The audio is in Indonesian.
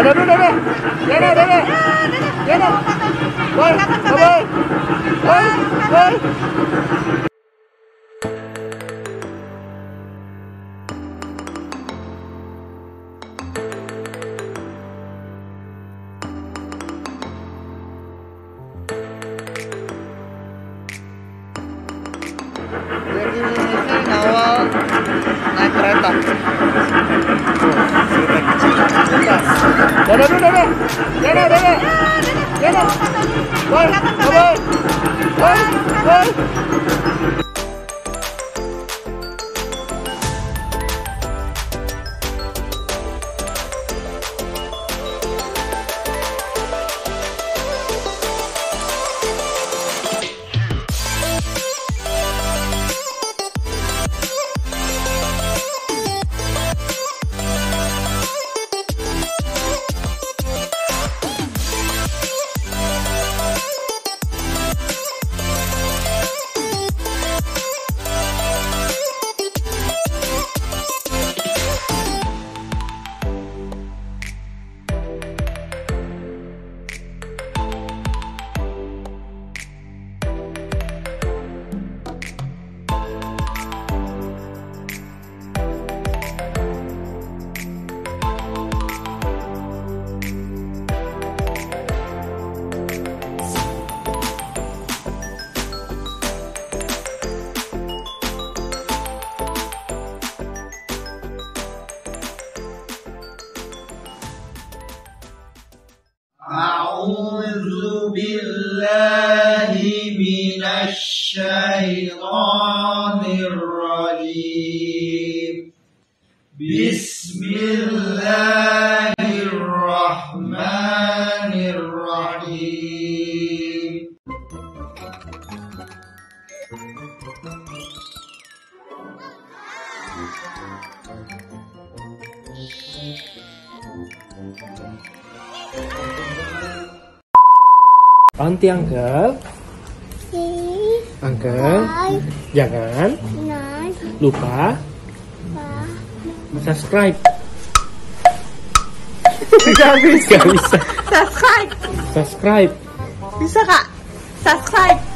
Dadah dulu, dadah. Dadah, dadah. Dadah. Bye. Bye. Bye. Bye. Jadi ini awal naik kereta. Dadah dulu, dadah. Dadah, dadah. Dadah. Bye. Bye. Bye. Bye. A'udzu billahi minasy syaithanir rajim. Bismillahirrahmanirrahim. Panti Uncle. Uncle. Jangan lupa subscribe. Gak bisa. Gak bisa. Subscribe. Subscribe. Bisa Kak? Subscribe.